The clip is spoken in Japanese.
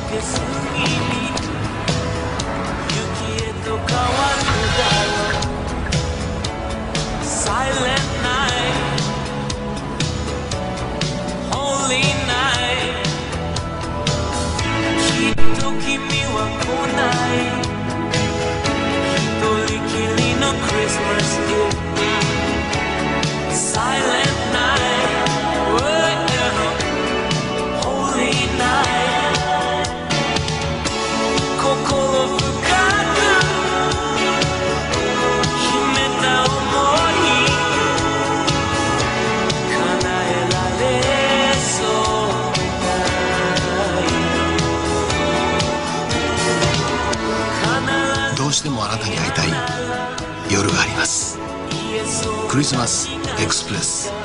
けすぎに雪へと変わるだろう Silent night Holy night きっと君は来ない一人きりのクリスマス Silent night Holy night 心深く秘めた想い叶えられそうでないどうしてもあなたに会いたい夜があります。クリスマスエクスプレス。